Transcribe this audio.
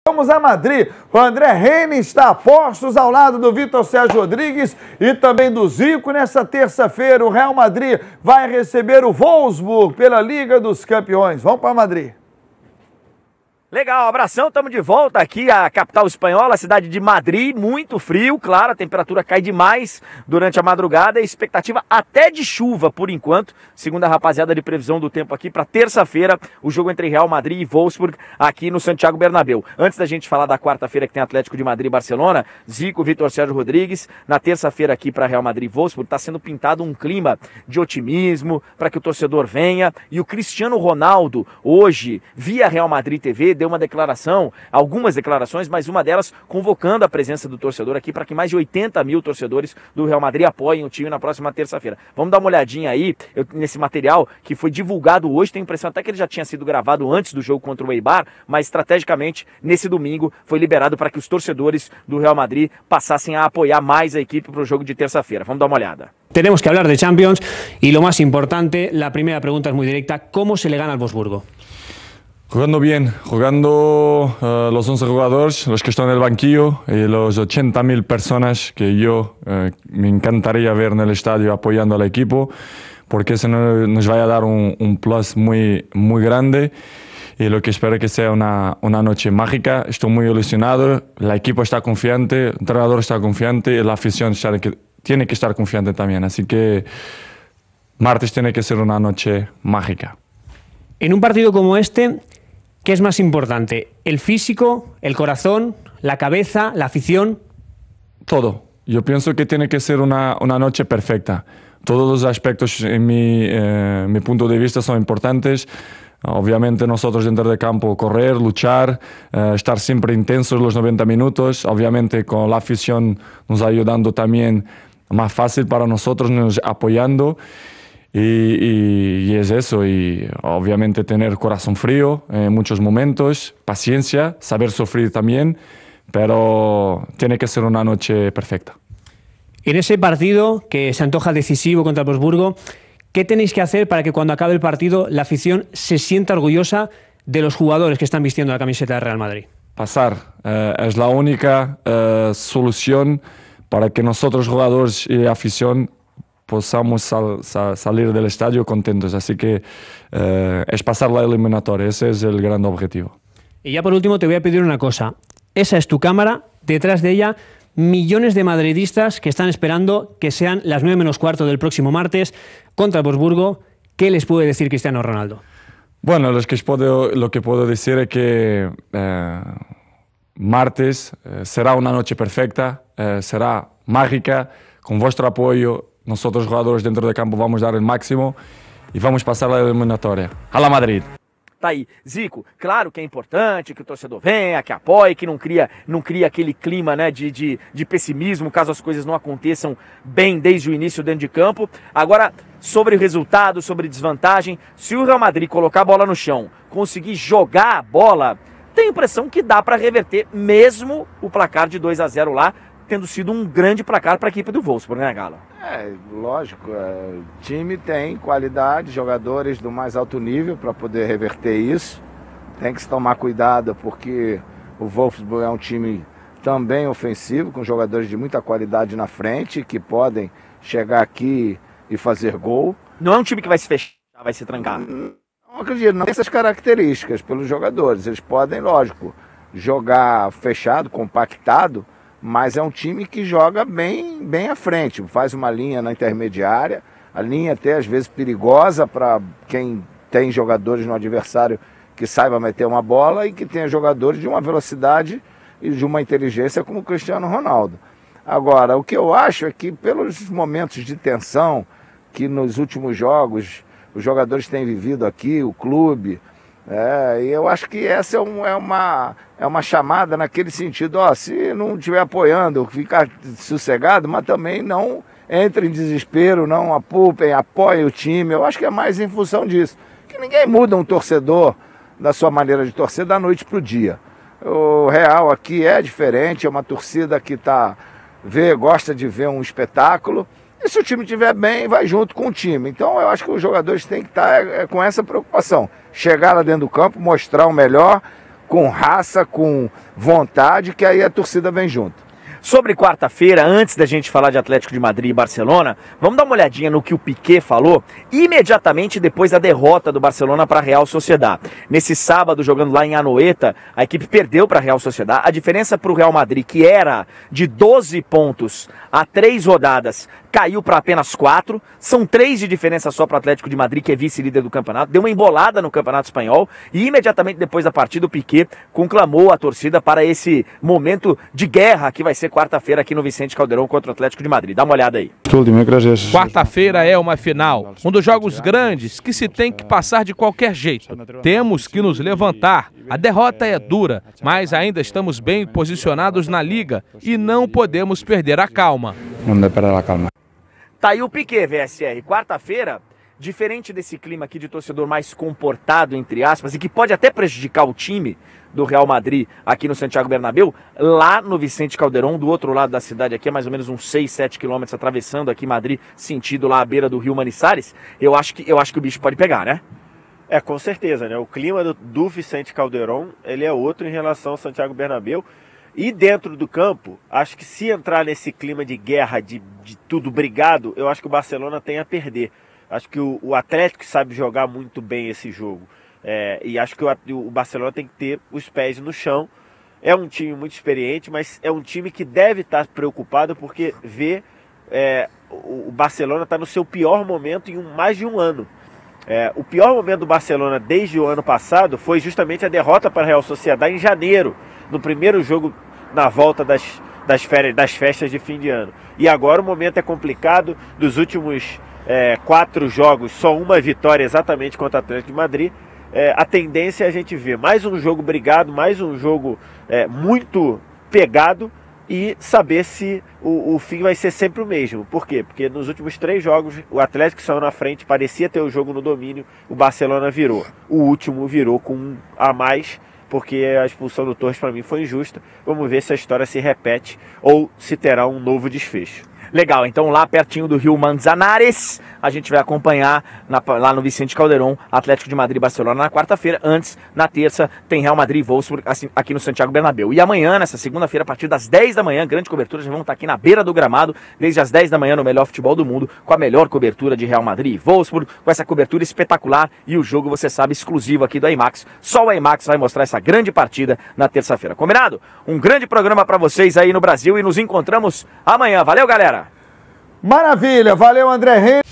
Vamos a Madrid. O André Henning está a postos ao lado do Vitor Sérgio Rodrigues e também do Zico. Nessa terça-feira, o Real Madrid vai receber o Wolfsburg pela Liga dos Campeões. Vamos para Madrid. Legal, abração, estamos de volta aqui à capital espanhola, a cidade de Madrid, muito frio, claro, a temperatura cai demais durante a madrugada, expectativa até de chuva por enquanto, segundo a rapaziada de previsão do tempo aqui, para terça-feira, o jogo entre Real Madrid e Wolfsburg aqui no Santiago Bernabéu. Antes da gente falar da quarta-feira que tem Atlético de Madrid e Barcelona, Zico, Vitor Sérgio Rodrigues, na terça-feira aqui para Real Madrid e Wolfsburg, está sendo pintado um clima de otimismo para que o torcedor venha, e o Cristiano Ronaldo, hoje, via Real Madrid TV, deu uma declaração, algumas declarações, mas uma delas convocando a presença do torcedor aqui para que mais de 80 mil torcedores do Real Madrid apoiem o time na próxima terça-feira. Vamos dar uma olhadinha aí nesse material que foi divulgado hoje, tenho a impressão até que ele já tinha sido gravado antes do jogo contra o Eibar, mas estrategicamente nesse domingo foi liberado para que os torcedores do Real Madrid passassem a apoiar mais a equipe para o jogo de terça-feira. Vamos dar uma olhada. Tenemos que hablar de Champions y lo más importante, la primera pregunta es muy directa, ¿cómo se le gana al Wolfsburgo? Jugando bien, jugando los 11 jugadores, los que están en el banquillo y los 80.000 personas que yo me encantaría ver en el estadio apoyando al equipo, porque eso nos va a dar un plus muy grande y lo que espero que sea una noche mágica. Estoy muy ilusionado, el equipo está confiante, el entrenador está confiante y la afición tiene que estar confiante también, así que martes tiene que ser una noche mágica. En un partido como este, ¿qué es más importante? ¿El físico, el corazón, la cabeza, la afición? Todo. Yo pienso que tiene que ser una noche perfecta. Todos los aspectos, en mi punto de vista, son importantes. Obviamente nosotros dentro del campo correr, luchar, estar siempre intensos los 90 minutos. Obviamente con la afición nos ayudando también más fácil para nosotros, nos apoyando. Y es eso, y obviamente tener corazón frío en muchos momentos, paciencia, saber sufrir también, pero tiene que ser una noche perfecta. En ese partido que se antoja decisivo contra el Wolfsburgo, ¿qué tenéis que hacer para que cuando acabe el partido la afición se sienta orgullosa de los jugadores que están vistiendo la camiseta de Real Madrid? Pasar, es la única solución para que nosotros jugadores y afición podamos salir del estadio contentos, así que es pasar la eliminatoria, ese es el gran objetivo. Y ya por último te voy a pedir una cosa, esa es tu cámara, detrás de ella millones de madridistas que están esperando que sean las 9 menos cuarto del próximo martes contra el Wolfsburgo. ¿Qué les puede decir Cristiano Ronaldo? Bueno, lo que puedo decir es que martes será una noche perfecta, será mágica, con vuestro apoyo. Nosotros jugadores dentro del campo vamos a dar el máximo e vamos passar a eliminatória. A la Madrid. Tá aí, Zico, claro que é importante que o torcedor venha, que apoie, que não cria aquele clima, né, de pessimismo caso as coisas não aconteçam bem desde o início dentro de campo. Agora, sobre o resultado, sobre desvantagem, se o Real Madrid colocar a bola no chão, conseguir jogar a bola, tenho a impressão que dá para reverter mesmo o placar de 2-0 lá, tendo sido um grande placar para a equipe do Wolfsburg, né, Galo? Lógico, o time tem qualidade, jogadores do mais alto nível para poder reverter isso. Tem que se tomar cuidado porque o Wolfsburg é um time também ofensivo, com jogadores de muita qualidade na frente, que podem chegar aqui e fazer gol. Não é um time que vai se fechar, vai se trancar? Não acredito, não tem essas características pelos jogadores. Eles podem, lógico, jogar fechado, compactado, mas é um time que joga bem à frente, faz uma linha na intermediária, a linha até às vezes perigosa para quem tem jogadores no adversário que saiba meter uma bola e que tenha jogadores de uma velocidade e de uma inteligência como o Cristiano Ronaldo. Agora, o que eu acho é que pelos momentos de tensão que nos últimos jogos os jogadores têm vivido aqui, o clube, eu acho que essa é uma chamada naquele sentido, se não estiver apoiando, ficar sossegado, mas também não entre em desespero, não apupem, apoiem o time. Eu acho que é mais em função disso. Que ninguém muda um torcedor da sua maneira de torcer da noite para o dia. O Real aqui é diferente, é uma torcida que gosta de ver um espetáculo. E se o time estiver bem, vai junto com o time. Então eu acho que os jogadores têm que estar com essa preocupação. Chegar lá dentro do campo, mostrar o melhor, com raça, com vontade, que aí a torcida vem junto. Sobre quarta-feira, antes da gente falar de Atlético de Madrid e Barcelona, vamos dar uma olhadinha no que o Piqué falou imediatamente depois da derrota do Barcelona para a Real Sociedad. Nesse sábado, jogando lá em Anoeta, a equipe perdeu para a Real Sociedad. A diferença para o Real Madrid, que era de 12 pontos a 3 rodadas, caiu para apenas 4. São 3 de diferença só para o Atlético de Madrid, que é vice-líder do campeonato. Deu uma embolada no Campeonato Espanhol e imediatamente depois da partida o Piqué conclamou a torcida para esse momento de guerra que vai ser quarta-feira aqui no Vicente Calderón contra o Atlético de Madrid. Dá uma olhada aí. Quarta-feira é uma final, um dos jogos grandes que se tem que passar de qualquer jeito. Temos que nos levantar. A derrota é dura, mas ainda estamos bem posicionados na liga e não podemos perder a calma. Tá aí o Piqué, VSR. Quarta-feira, diferente desse clima aqui de torcedor mais comportado, entre aspas, e que pode até prejudicar o time do Real Madrid aqui no Santiago Bernabéu, lá no Vicente Calderón, do outro lado da cidade aqui, é mais ou menos uns 6, 7 quilômetros atravessando aqui Madrid, sentido lá à beira do rio Manizales, eu acho que o bicho pode pegar, né? É, com certeza, né? O clima do Vicente Calderón, ele é outro em relação ao Santiago Bernabéu. E dentro do campo, acho que se entrar nesse clima de guerra, de tudo brigado, eu acho que o Barcelona tem a perder. Acho que o Atlético sabe jogar muito bem esse jogo. E acho que o Barcelona tem que ter os pés no chão. É um time muito experiente, mas é um time que deve estar preocupado porque o Barcelona está no seu pior momento em mais de um ano. O pior momento do Barcelona desde o ano passado foi justamente a derrota para a Real Sociedad em janeiro, no primeiro jogo na volta das festas de fim de ano. E agora o momento é complicado. Dos últimos 4 jogos, só uma vitória exatamente contra o Atlético de Madrid. A tendência é a gente ver mais um jogo brigado, mais um jogo muito pegado e saber se o fim vai ser sempre o mesmo. Por quê? Porque nos últimos 3 jogos o Atlético saiu na frente, parecia ter o jogo no domínio, o Barcelona virou. O último virou com 1 a mais, porque a expulsão do Torres para mim foi injusta. Vamos ver se a história se repete ou se terá um novo desfecho. Legal, então lá pertinho do rio Manzanares, a gente vai acompanhar lá no Vicente Calderón, Atlético de Madrid e Barcelona na quarta-feira. Antes, na terça, tem Real Madrid e Wolfsburg aqui no Santiago Bernabéu. E amanhã, nessa segunda-feira, a partir das 10 da manhã, grande cobertura, já vão estar aqui na beira do gramado, desde as 10 da manhã no melhor futebol do mundo, com a melhor cobertura de Real Madrid e Wolfsburg, com essa cobertura espetacular e o jogo, você sabe, exclusivo aqui do IMAX. Só o IMAX vai mostrar essa grande partida na terça-feira. Combinado? Um grande programa para vocês aí no Brasil e nos encontramos amanhã. Valeu, galera! Maravilha, valeu André Henrique.